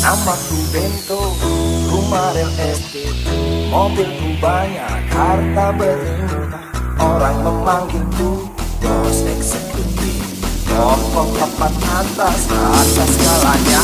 Namaku Bento, rumah real estate, mobilku banyak, harta berlimpah. Orang memanggilku bos eksekutif, pokok papan atas skalanya.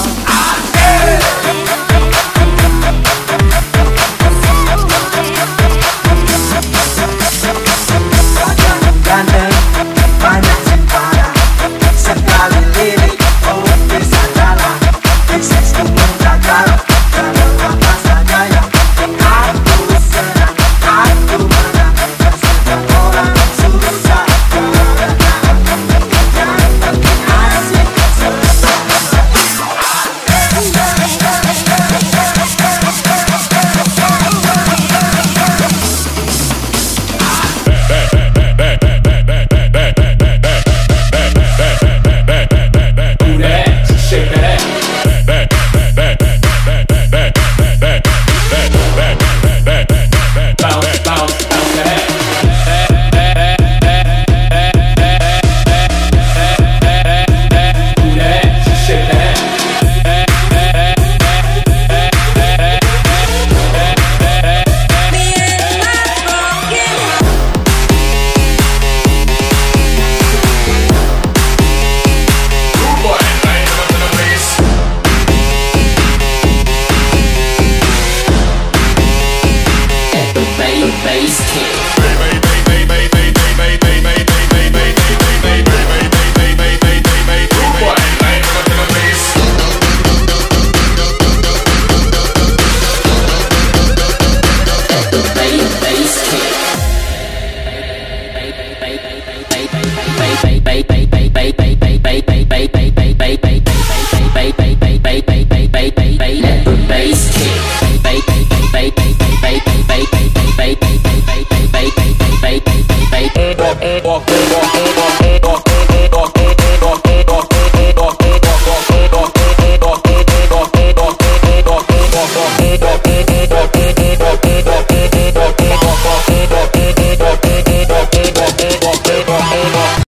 Gandeng, banyak simpanan, sekali lirik, oh bisa jalan. Bisnisku menjagal, kalau apa saja yang aku senang, aku menang. Setiap orang susah, karena yang penting asik, selesai.